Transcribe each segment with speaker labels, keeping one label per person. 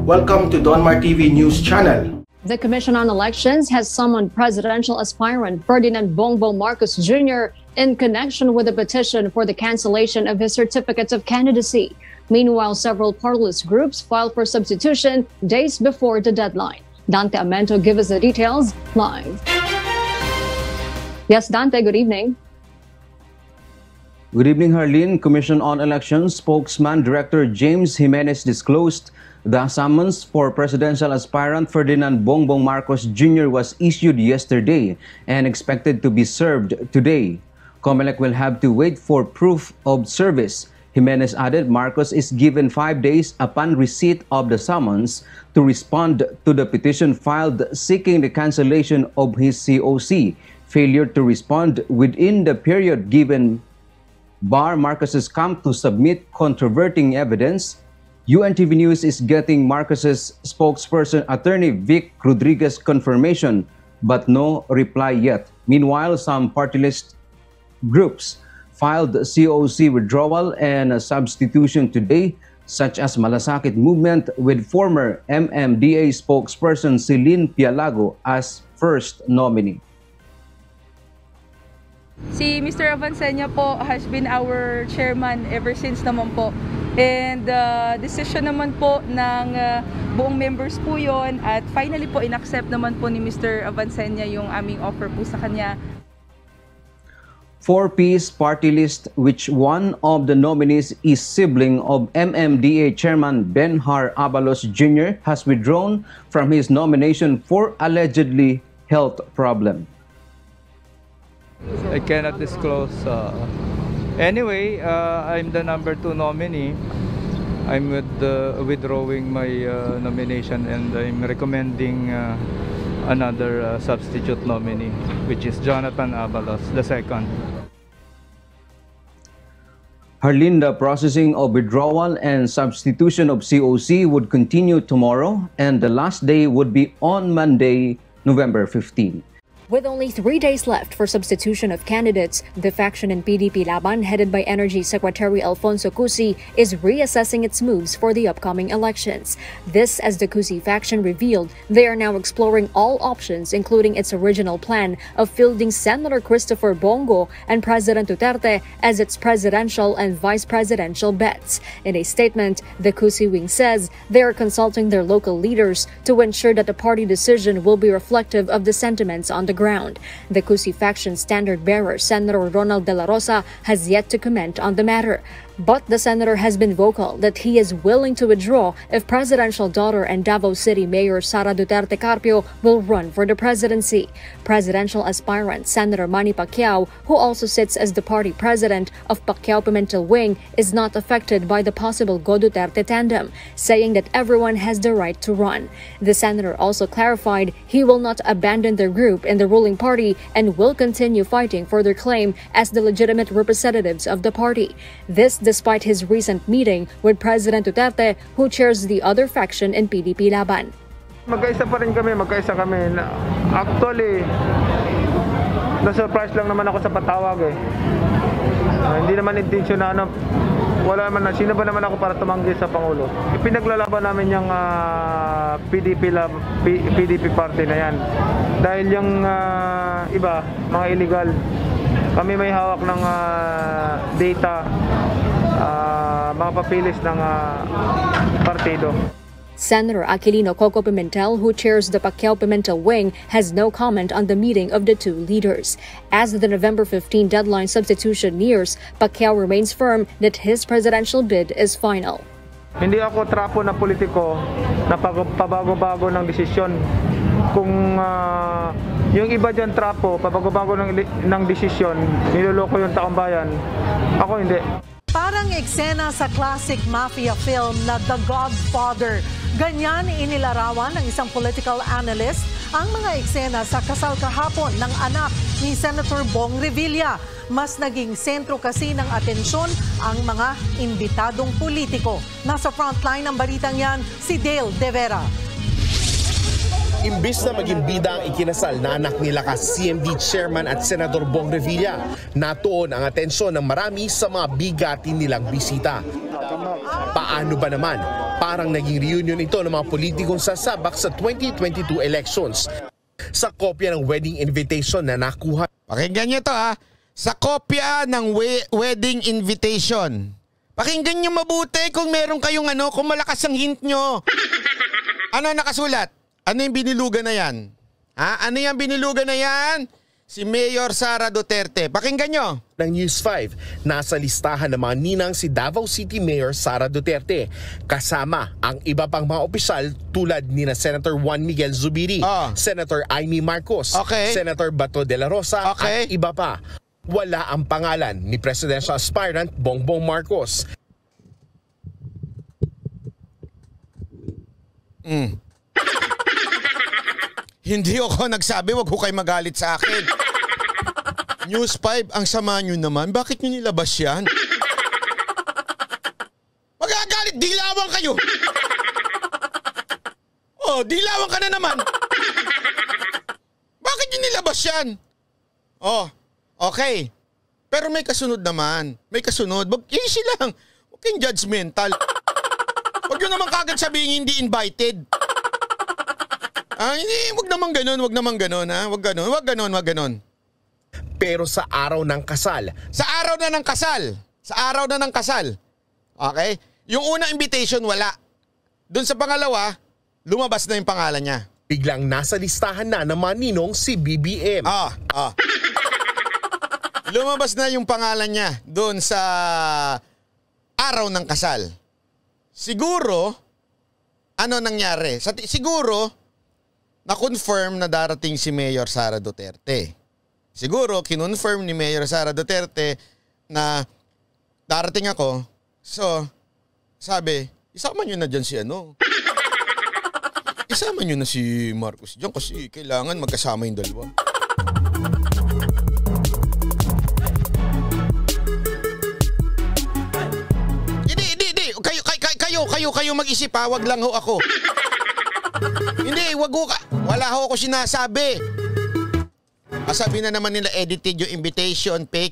Speaker 1: Welcome to Donmar TV News Channel.
Speaker 2: The Commission on Elections has summoned presidential aspirant Ferdinand Bongbong Marcos Jr. in connection with a petition for the cancellation of his certificate of candidacy. Meanwhile, several parlous groups filed for substitution days before the deadline. Dante Amento gives us the details live. Yes, Dante, good evening.
Speaker 3: Good evening, Harleen. Commission on Elections spokesman Director James Jimenez disclosed the summons for presidential aspirant Ferdinand Bongbong Marcos Jr. was issued yesterday and expected to be served today. COMELEC will have to wait for proof of service. Jimenez added Marcos is given 5 days upon receipt of the summons to respond to the petition filed seeking the cancellation of his COC. Failure to respond within the period given bar Marcos's camp to submit controverting evidence. UNTV News is getting Marcos's spokesperson attorney Vic Rodriguez confirmation but no reply yet. Meanwhile, some party list groups filed COC withdrawal and substitution today, such as Malasakit Movement with former MMDA spokesperson Celine Pialago as first nominee.
Speaker 4: Si Mr. Avancenia po has been our chairman ever since naman po. And decision naman po ng buong members po yon at finally po inaccept naman po ni Mr. Avancenia yung aming offer po sa kanya.
Speaker 3: Four-piece party list which one of the nominees is sibling of MMDA Chairman Benhar Abalos Jr. has withdrawn from his nomination for allegedly health problem.
Speaker 5: I cannot disclose. Anyway, I'm the number 2 nominee. I'm withdrawing my nomination and I'm recommending another substitute nominee, which is Jonathan Abalos, the second.
Speaker 3: Harleen, the processing of withdrawal and substitution of COC would continue tomorrow and the last day would be on Monday, November 15.
Speaker 2: With only 3 days left for substitution of candidates, the faction in PDP Laban, headed by Energy Secretary Alfonso Cusi, is reassessing its moves for the upcoming elections. This, as the Cusi faction revealed, they are now exploring all options, including its original plan of fielding Senator Christopher Bongo and President Duterte as its presidential and vice presidential bets. In a statement, the Cusi wing says they are consulting their local leaders to ensure that the party decision will be reflective of the sentiments on the ground. The Cusi faction standard bearer, Senator Ronald De La Rosa, has yet to comment on the matter. But the senator has been vocal that he is willing to withdraw if presidential daughter and Davao City Mayor Sara Duterte Carpio will run for the presidency. Presidential aspirant Senator Manny Pacquiao, who also sits as the party president of Pacquiao Pimentel Wing, is not affected by the possible Go Duterte tandem, saying that everyone has the right to run. The senator also clarified he will not abandon their group in the ruling party and will continue fighting for their claim as the legitimate representatives of the party. This despite his recent meeting with President Duterte, who chairs the other faction in PDP Laban.
Speaker 6: Magkaisa pa rin kami, Actually, na-surprise lang naman ako sa patawag eh. Hindi naman intensyon na wala naman sino ba naman ako para tumanggi sa Pangulo. Ipinaglalaban namin yung PDP party na yan. Dahil yung iba, mga illegal, kami may hawak ng data, mga papilis ng partido.
Speaker 2: Senator Aquilino Coco Pimentel, who chairs the Pacquiao Pimentel Wing, has no comment on the meeting of the two leaders. As the November 15 deadline substitution nears, Pacquiao remains firm that his presidential bid is final.
Speaker 6: Hindi ako trapo na politiko na pabago-bago ng desisyon. Kung yung iba dyan trapo, pabago-bago ng desisyon, niloloko yung taong bayan, ako hindi.
Speaker 7: Parang eksena sa classic mafia film na The Godfather. Ganyan inilarawan ng isang political analyst ang mga eksena sa kasal kahapon ng anak ni Senator Bong Revilla. Mas naging sentro kasi ng atensyon ang mga imbitadong politiko. Nasa frontline ng balitang yan, si Dale De Vera.
Speaker 8: Imbis na maging bida ang ikinasal na anak nila ka CMD Chairman at Senador Bong Revilla, natuon ang atensyon ng marami sa mga bigatin nilang bisita. Paano ba naman Parang naging reunion ito ng mga politikong sasabak sa 2022 elections. Sa kopya ng wedding invitation na nakuha.
Speaker 9: Pakinggan nyo to ha. Sa kopya ng wedding invitation. Pakinggan nyo mabuti kung meron kayong kung malakas ang hint nyo. Ano nakasulat? Ano yung binilugan na yan? Ha? Ano yung binilugan na yan? Si Mayor Sara Duterte. Pakinggan nyo.
Speaker 8: Ng News 5, nasa listahan ng mga ninang si Davao City Mayor Sara Duterte. Kasama ang iba pang mga opisyal tulad ni Senator Juan Miguel Zubiri, Senator Amy Marcos, Senator Bato de la Rosa at iba pa. Wala ang pangalan ni presidential aspirant Bongbong Marcos.
Speaker 9: Hindi ako nagsabi, wag ko kayo magalit sa akin. News 5, ang sama nyo naman. Bakit nyo nilabas yan? Magagalit, dilawan kayo. Oh, dilawan ka na naman. Bakit nyo nilabas yan? Oh, okay. Pero may kasunod naman. May kasunod. Easy lang. Huwag kayong judgmental. Huwag nyo naman kagad sabihin hindi invited. Hindi, wag naman ganun, ha? Wag ganun.
Speaker 8: Pero sa araw ng kasal.
Speaker 9: Sa araw na ng kasal. Okay? Yung unang invitation, wala. Doon sa pangalawa, lumabas na yung pangalan niya.
Speaker 8: Biglang nasa listahan na ng mga ninong si BBM.
Speaker 9: Lumabas na yung pangalan niya doon sa araw ng kasal. Siguro, ano nangyari? Siguro, na-confirm na darating si Mayor Sara Duterte. Siguro, kinonfirm ni Mayor Sara Duterte na darating ako. So, sabi, isama nyo na dyan si Isama nyo na si Marcos dyan kasi kailangan magkasama yung dalawa. Hindi. Kayo mag-isip ha. Wag lang ho ako. Hindi, wag ho ka. Wala ho ako sinasabi. Sabi na naman nila edited yung invitation, fake.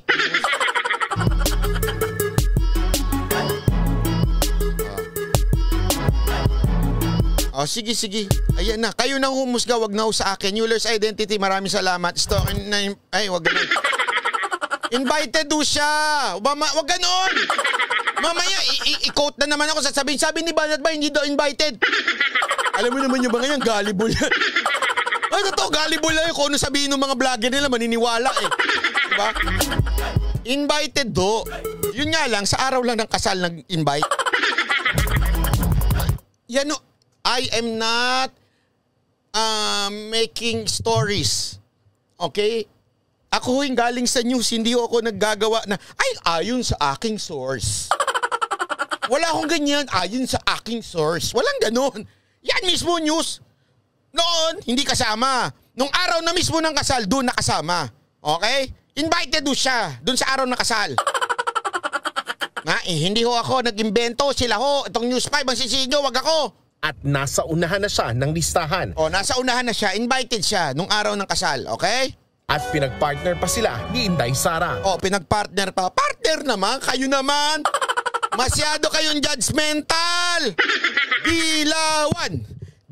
Speaker 9: Sige. Ayan na. Kayo nang humusga, wag na ho sa akin. Euler's Identity, maraming salamat. Wag ganun. Invited do siya. Wag ganun. Mamaya, i-quote na naman ako. Sabi ni Banat ba, hindi daw invited. Alam mo naman yung mga yan, gullible yan. Totoo, gullible lang kung ano sabihin ng mga vlogger nila, maniniwala eh. Diba? Invited do. Yun nga lang, sa araw lang ng kasal nag-invite. Yan o, I am not making stories. Okay? Ako yung galing sa news, hindi ako naggagawa na, ayon sa aking source. Wala akong ganyan, ayon sa aking source. Walang ganon. Yan mismo news. Noon, hindi kasama. Nung araw na mismo ng kasal, doon nakasama. Okay? Invited doon siya. Doon sa araw ng kasal. Hindi ho ako nag-imbento. Sila ho. Itong News 5 ang sisinyo. Wag ako.
Speaker 8: At nasa unahan na siya ng listahan.
Speaker 9: Nasa unahan na siya. Invited siya nung araw ng kasal. Okay?
Speaker 8: At pinagpartner pa sila ni Inday Sara.
Speaker 9: Pinagpartner pa. Partner naman. Kayo naman. Masyado kayong judgmental. Dilawan.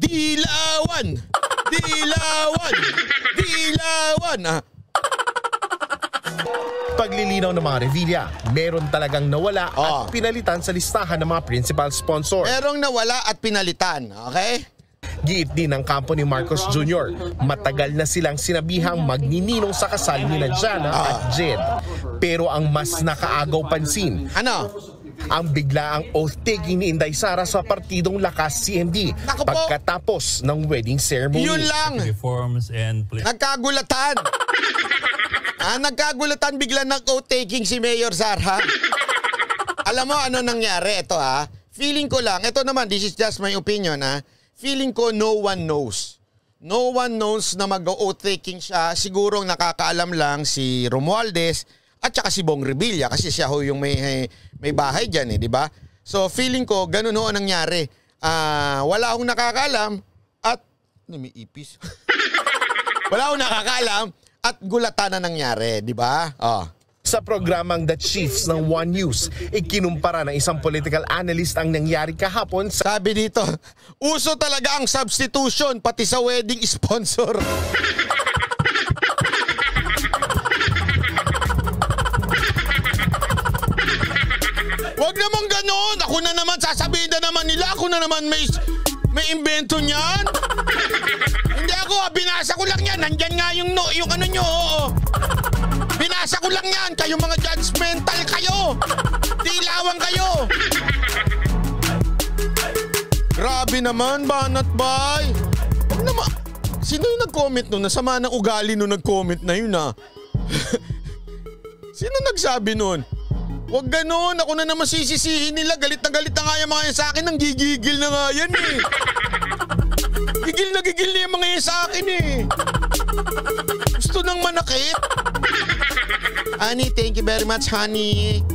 Speaker 8: Paglilinaw ng mga Revilla, meron talagang nawala at pinalitan sa listahan ng mga principal sponsor.
Speaker 9: Merong nawala at pinalitan, okay?
Speaker 8: Giit din ng kampo ni Marcos Jr. Matagal na silang sinabihang magnininong sa kasal ni Jana at Jed. Pero ang mas nakaagaw pansin, ang biglaang oath-taking ni Inday Sara sa partidong Lakas CMD pagkatapos ng wedding ceremony.
Speaker 9: Yun lang. Nagkagulatan. Nagkagulatan bigla nag-oath-taking si Mayor Sara. Alam mo ano nangyari? Ito feeling ko lang, ito naman, this is just my opinion feeling ko no one knows. No one knows na mag-oath-taking siya. Siguro nakakaalam lang si Romualdez at saka si Bong Revilla kasi siya ho yung may bahay dyan di ba? So feeling ko ganun ho ang nangyari. Wala akong nakakaalam at may ipis. Wala akong nakakaalam at gulatan na nangyari, di ba?
Speaker 8: Sa Sa programang The Chiefs ng One News, ikinumpara ng isang political analyst ang nangyari kahapon sa...
Speaker 9: Sabi dito, uso talaga ang substitution pati sa wedding sponsor. Wag naman ganon. Ako na naman, sasabihin na naman nila. Ako na naman may invento niyan. Hindi ako, binasa ko lang yan. Nandyan nga yung ano nyo. Oo. Binasa ko lang yan. Kayo mga judgmental kayo. Dilawang kayo. Grabe naman, Banat Bay. Wag naman. Sino yung nag-comment nun? Nasama ng ugali nung nag-comment na yun, ha? Sino nagsabi nun? Wag ganon, ako na naman sisisihin nila. Galit na nga yung mga yan sa akin. Nanggigigil na nga yan eh. Gigil na yung mga yan sa akin eh. Gusto nang manakit. Honey, thank you very much, honey.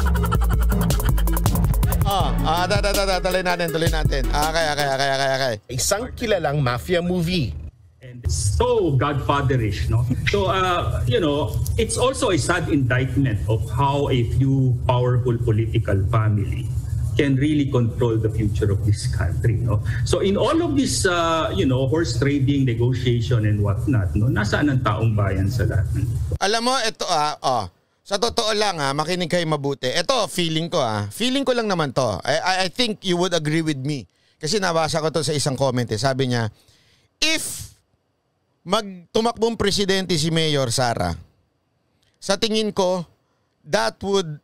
Speaker 9: Tuloy natin. Okay.
Speaker 8: Isang kilalang mafia movie.
Speaker 10: And so Godfatherish, no? So, it's also a sad indictment of how a few powerful political family can really control the future of this country, no? So, in all of this, horse trading, negotiation, and whatnot, no? Nasaan ang taong bayan sa lahat?
Speaker 9: Alam mo, ito sa totoo lang makinig kayo mabuti. Ito, feeling ko lang naman to. I think you would agree with me. Kasi nabasa ko to sa isang comment eh. Sabi niya, if tumakbong presidente si Mayor Sara, sa tingin ko, that would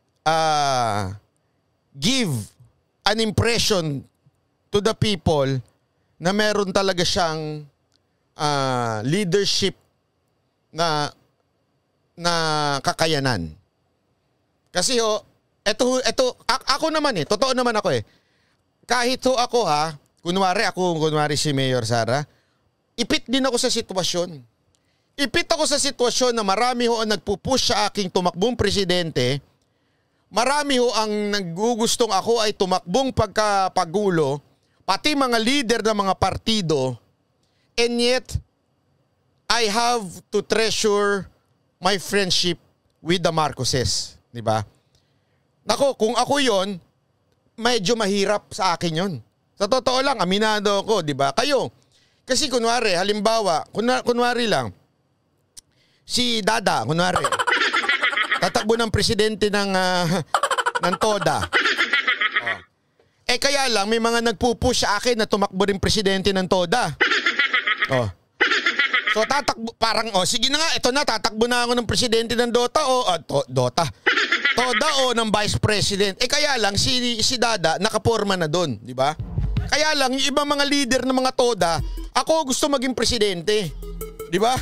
Speaker 9: give an impression to the people na meron talaga siyang leadership na kakayanan. Kasi eto ako naman totoo naman ako eh. Kahit ako kunwari si Mayor Sara, ipit din ako sa sitwasyon. Ipit ako sa sitwasyon na marami ang nagpupush sa aking tumakbong presidente. Marami ang naggugustong ako ay tumakbong pagkapagulo, pati mga leader ng mga partido. And yet, I have to treasure my friendship with the Marcoses. Diba? Nako, kung ako yon, medyo mahirap sa akin yon. Sa totoo lang, aminado ako, diba? Kayo, kasi kunwari, halimbawa, kunwari lang, si Dada, tatakbo ng presidente ng TODA. Kaya lang, may mga nagpupush sa akin na tumakbo rin presidente ng TODA. So tatakbo, sige na nga, ito na, tatakbo na ako ng presidente ng TODA o ng vice president. Kaya lang, si Dada, nakaporma na doon, di ba? Kaya lang, yung ibang mga leader ng mga TODA, ako gusto maging presidente. Di ba?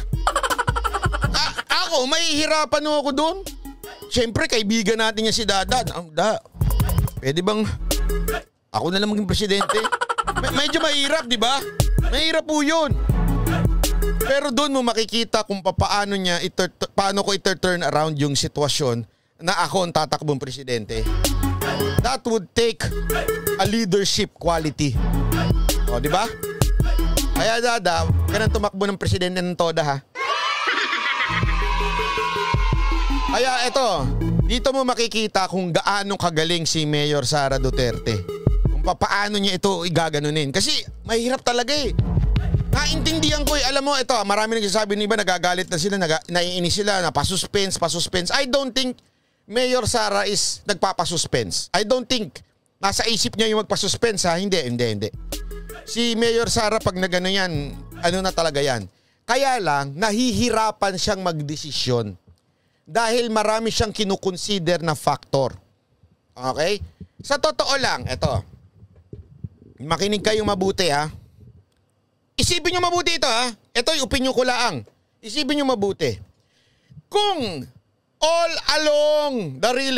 Speaker 9: Ako, mahihirapan ako doon. Siyempre, kaibigan natin niya si Dada. Pwede bang ako na lang maging presidente? Medyo mahirap, di ba? Mahirap po yun. Pero doon mo makikita kung paano ko ito-turn around yung sitwasyon na ako ang tatakbong presidente. That would take a leadership quality. Di ba? Kaya Dada, ka nang tumakbo ng presidente ng TODA, ha? Kaya ito, dito mo makikita kung gaano kagaling si Mayor Sara Duterte. Kung paano niya ito igaganunin. Kasi mahirap talaga eh. Naintindihan ko eh. Alam mo, ito, marami nagsasabi ng iba, nagagalit na sila, naiinis sila, pa-suspense. I don't think Mayor Sara is nagpapasuspense. I don't think nasa isip niya yung magpasuspense, ha? Hindi. Si Mayor Sara pag nagano yan, ano na talaga yan. Kaya lang, nahihirapan siyang magdesisyon. Dahil marami siyang kinukonsider na factor. Okay? Sa totoo lang, eto. Makinig kayong mabuti, ha? Isipin nyo mabuti ito, ha? Ito yung opinion ko lang. Isipin nyo mabuti. Kung all along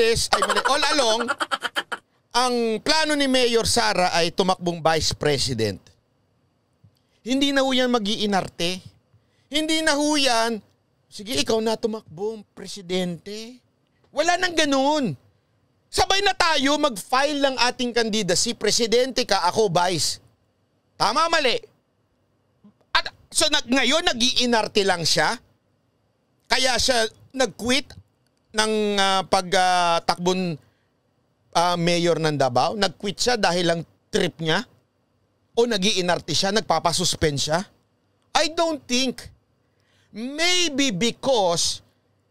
Speaker 9: ang plano ni Mayor Sara ay tumakbong vice president, hindi na ho yan mag-iinarte. Hindi na ho yan, sige, ikaw na tumakbong presidente. Wala nang ganun. Sabay na tayo mag-file ng ating candidacy. Presidente ka, ako vice. Tama, mali. At so ngayon nag-iinarte lang siya. Kaya siya nag-quit ng pagtakbon mayor ng Davao? Nag-quit siya dahil lang trip niya? O nag-iinarte siya, nagpapasuspend siya? I don't think. Maybe because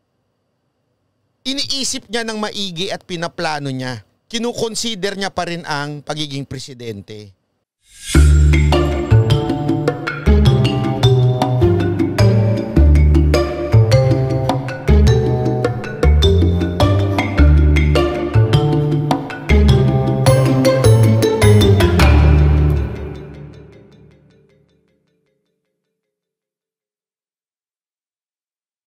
Speaker 9: iniisip niya ng maigi at pinaplano niya. Kinukonsider niya pa rin ang pagiging presidente.